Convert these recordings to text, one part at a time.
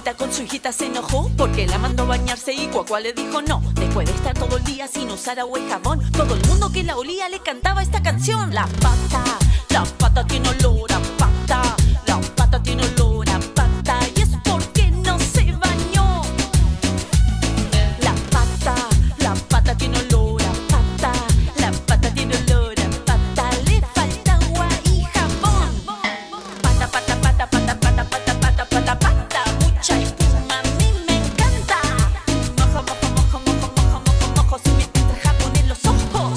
mamita con su hijita se enojó porque la mandó a bañarse y Cuacua le dijo no. Después de estar todo el día sin usar agua y jabón, todo el mundo que la olía le cantaba esta canción. La pata tiene olor a pata, la pata tiene olor a pata, y es porque no se bañó. La pata tiene olor a pata, la pata tiene olor a pata, le falta agua y jabón. Pata, pata, pata, pata, pata, pata, pata, pata, pata, mucha espuma, a mí me encanta. Mojo, mojo, mojo, mojo, mojo, mojo, mojo, si me entra jabón en los ojos.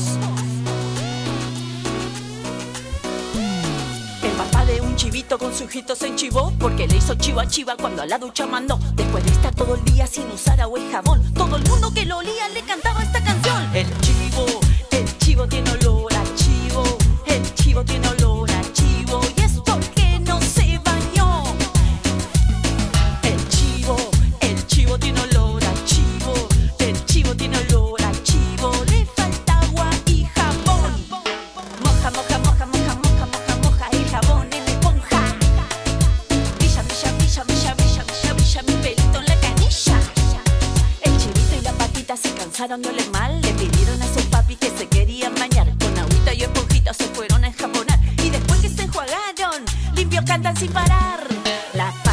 El papá de un chivito con su hijito se enchivó porque le hizo chivo a chiva cuando a la ducha mandó. Después de estar todo el día sin usar agua y jabón, todo el mundo que lo olía le cantaba esta canción. El chivo tiene olor a chivo, el chivo tiene olor a chivo, y es porque no se bañó. El chivo tiene olor a chivo, el chivo tiene olor a chivo, le falta agua y jabón. Moja, moja, moja, moja, moja, moja, moja el jabón en la esponja. Brilla, brilla, brilla, brilla, brilla, brilla, brilla mi pelito en la canilla. El chivito y la patita se cansaron de oler mal, le pidieron a sus papis que se querían bañar. Con agüita y esponjita se fueron a enjabonar, y después que se enjuagaron, limpios cantan sin parar. La